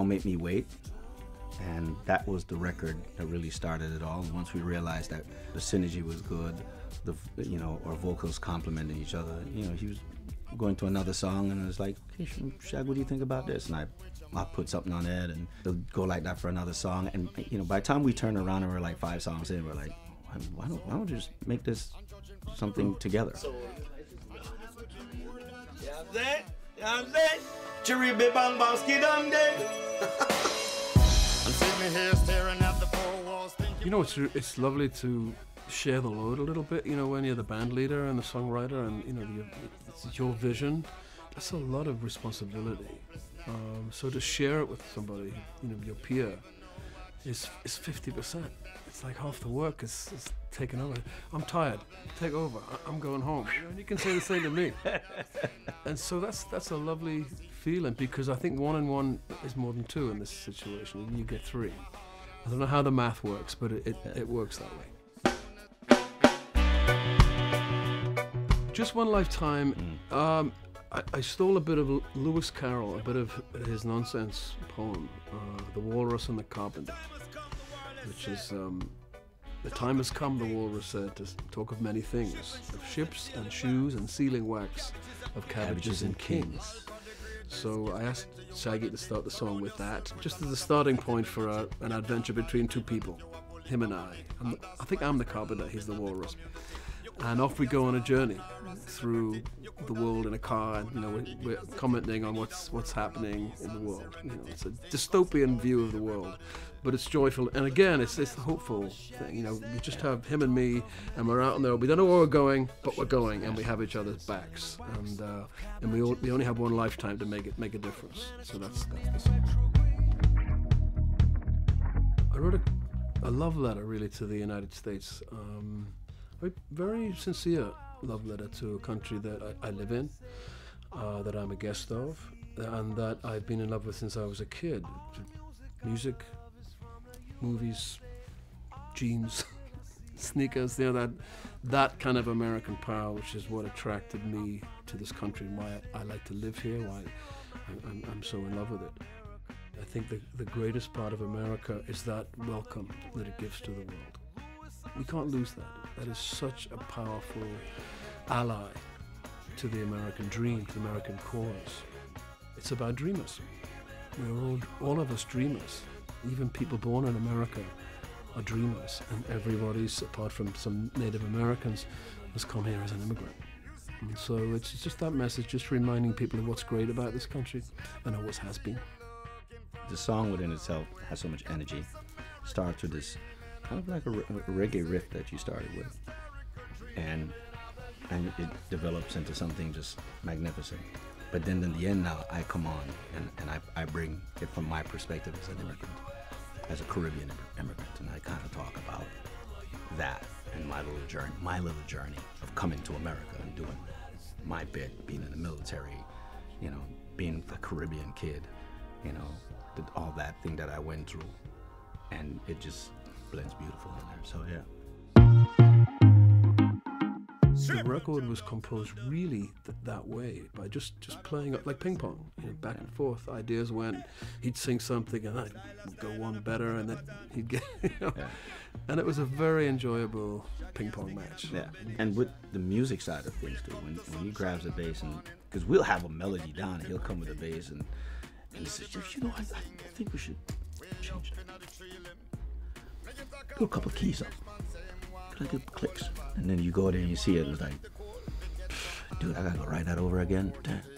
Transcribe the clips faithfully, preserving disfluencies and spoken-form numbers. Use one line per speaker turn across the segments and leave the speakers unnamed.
Don't Make Me Wait. And that was the record that really started it all. And once we realized that the synergy was good, the you know, our vocals complemented each other. You know, he was going to another song, and it was like, hey, Shag, what do you think about this? And I, I put something on it, and they'll go like that for another song. And you know, by the time we turned around and we're like five songs in, we're like, why don't, why don't we just make this something together?
You know what I'm saying? You know what I'm saying? Chiribe bang bang skidang day.
You know, it's it's lovely to share the load a little bit. You know, when you're the band leader and the songwriter, and you know, the, it's your vision. That's a lot of responsibility. Um, so to share it with somebody, you know, your peer, is is fifty percent. It's like half the work is, is taken over. I'm tired. Take over. I, I'm going home. You know, and you can say the same to me. And so that's that's a lovely feeling, because I think one and one is more than two in this situation, and you get three. I don't know how the math works, but it, it, it works that way. Just One Lifetime, mm. um, I, I stole a bit of Lewis Carroll, a bit of his nonsense poem, uh, The Walrus and the Carpenter, which is, um, the time has come, the walrus said, to talk of many things, of ships and shoes and sealing wax, of cabbages, cabbages and kings. kings. So I asked Shaggy to start the song with that, just as a starting point for a, an adventure between two people, him and I. I'm, I think I'm the carpenter, he's the walrus. And off we go on a journey through the world in a car, and you know, we're, we're commenting on what's what's happening in the world. You know, it's a dystopian view of the world, but it's joyful. And again, it's it's the hopeful thing. You know, we just have him and me, and we're out on there. We don't know where we're going, but we're going, and we have each other's backs. And uh, and we all, we only have one lifetime to make it make a difference. So that's that's the song. I wrote a, a love letter really to the United States. Um, a very sincere love letter to a country that I, I live in, uh, that I'm a guest of, and that I've been in love with since I was a kid. Music, movies, jeans, sneakers, you know, that that kind of American power, which is what attracted me to this country, and why I, I like to live here, why I, I'm, I'm so in love with it. I think the, the greatest part of America is that welcome that it gives to the world. We can't lose that. That is such a powerful ally to the American dream, to the American cause. It's about dreamers. We're all, all of us dreamers. Even people born in America are dreamers, and everybody's, apart from some Native Americans, has come here as an immigrant. And so it's just that message, just reminding people of what's great about this country, and always has been.
The song within itself has so much energy. Starts with this kind of like a, a reggae riff that you started with, and and it develops into something just magnificent. But then in the end now, I come on and, and I, I bring it from my perspective as an immigrant, as a Caribbean immigrant, and I kind of talk about that and my little journey, my little journey of coming to America and doing my bit, being in the military, you know, being a Caribbean kid, you know, the, all that thing that I went through, and it just blends beautiful in there. So yeah.
The record was composed really th that way, by just just playing up like ping pong, you know, back and forth. Ideas went. He'd sing something, and I'd go one better, and then he'd get, you know. Yeah. And it was a very enjoyable ping pong match.
Yeah, and with the music side of things too, when when he grabs the bass, and because we'll have a melody down, and he'll come with the bass, and, and he says, you know, I, I think we should change that. Put a couple of keys up. Like it clicks, and then you go there and you see it, and it's like, dude, I gotta go write that over again.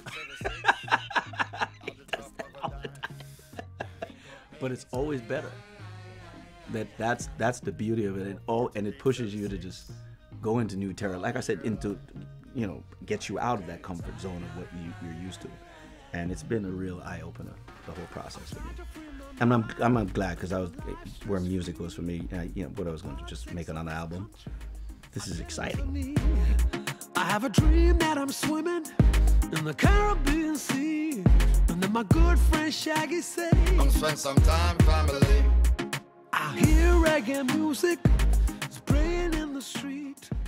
But it's always better. That that's that's the beauty of it. It all and it pushes you to just go into new territory. Like I said, into, you know, get you out of that comfort zone of what you, you're used to. And it's been a real eye opener, the whole process for me. And I'm I'm, I'm glad, because I was where music was for me. I, you know, what I was going to just make it on an album. This is exciting.
I have a dream that I'm swimming in the Caribbean Sea, and then my good friend Shaggy say,
"Come spend some time, family."
I hear reggae music, it's playing in the street.